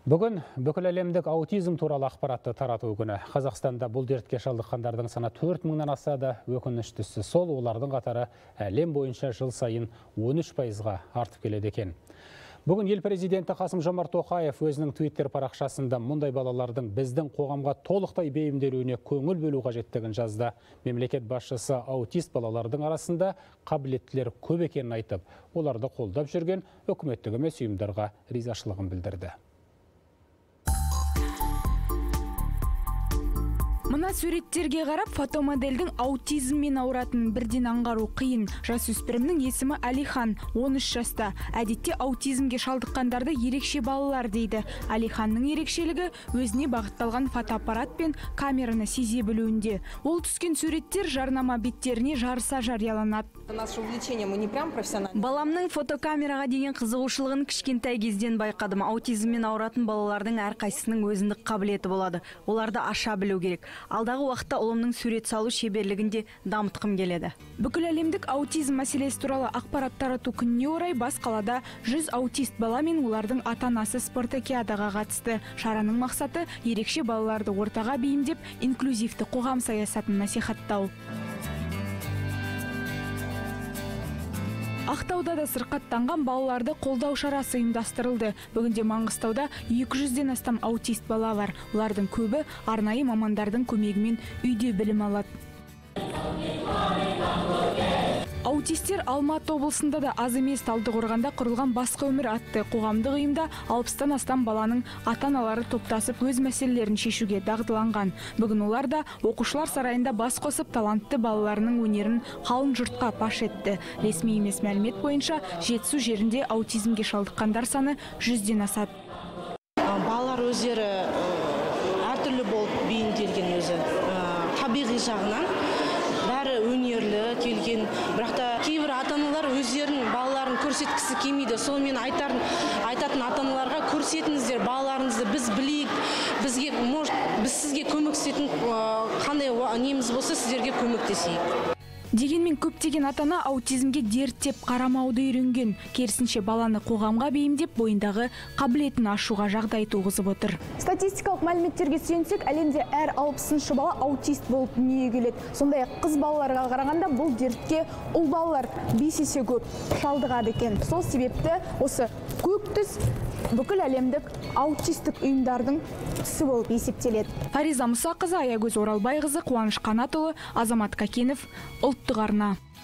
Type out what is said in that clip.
Бүгін бүкіл әлемдік аутизм туралы ақпаратты тарату күні. Қазақстанда бұл дертке шалдыққандардың саны 4.000-нан асады. Өкініштісі сол, олардың қатары әлем бойынша жыл сайын 13%-ға артып келеді екен. Бүгін ел президенті Қасым-Жомарт Тоқаев өзінің Twitter парақшасында мұндай балалардың біздің қоғамға толықтай бейімделуіне көңіл бөлу қажеттігін жазды. Мемлекет басшысы аутист балалардың арасында қабілеттілер көп екенін айтып, оларды қолдап жүрген үкіметтік емес ұйымдарға ризашылығын білдірді. Мына суреттерге қарап, фотомодельдің аутизммен ауыратынын бірден аңғару қиын. Жасөспірімнің есімі Алихан, 13 жаста. Әдетте аутизмге шалдыққандарды ерекше балалар дейді. Алиханның ерекшелігі өзіне бағытталған фотоаппарат пен камераны сезе білуінде. Ол түскен суреттер жарнама беттеріне жарыса жарияланады. Баламның фотокамераға деген қызығушылығын кішкентай кезден байқадым. Аутизммен ауыратын балалардың әрқайсысының өзіндік қабілеті болады. Оларды аша білу керек. Алдағы уақытта ұлымның сурет салу шеберлігінде дамытқым келеді. Бүкіл әлемдік аутизм мәселесі туралы ақпарат тарату күніне орай бас қалада 100 аутист бала мен олардың ата-анасы спартакиадаға қатысты. Шараның мақсаты ерекше балаларды ортаға бейімдеп, инклюзивті қоғам саясатын насихаттау. Ақтауда да сырқаттанған балаларды қолдау шарасы ұйымдастырылды. Бүгінде Маңғыстауда 200-ден астам аутист бала бар. Олардың көбі арнайы мамандардың көмегімен үйде білім алады. Аутистер Алматы облысында да аз емес. Талдықорғанда құрылған Басқа өмір атты қоғамдық ұйымда 60-тан астам баланың ата-аналары топтасып өз мәселелерін шешуге дағдыланған. Бүгін олар да оқушылар сарайында бас қосып талантты балаларының өнерін қалың жұртқа паш етті. Ресми емес мәлімет бойынша Жетісу жерінде аутизмге шалдыққандар саны 100-ден асады. Балалар өздері әртүрлі болып бейімделген өзі. Табиғи жағынан бәрі өнерлі келген, бірақ та кейбір ата-аналар өздерінің балаларын көрсеткісі келмейді. Сол мен айтатын ата-аналарға көрсетіңіздер балаларыңызды, біз білейік, біз сізге көмектесетін қандай неміз болса сіздерге көмектесейік. Дегенмен көптеген ата-ана аутизмге дерт деп қарамауды үйренген. Керісінше баланы қоғамға бейімдеп, бойындағы қабілетін ашуға жағдай туғызып отыр. Статистикалық мәліметтерге сүйенсек, әлемде әр 60-шы бала аутист болып дүниеге келеді. Сондай-ақ қыз балаларға қарағанда бұл дертке ұл балалар 5 есе көп шалдығады екен. Сол себепті осы көк түс бүкіл әлемдік аутистік ұйымдардың түсі болып есептеледі. Фариза Мұсақызы, Аягөз Оралбайқызы, Қуаныш Қанатұлы, Азамат Кәкенов, Ұлттық арна.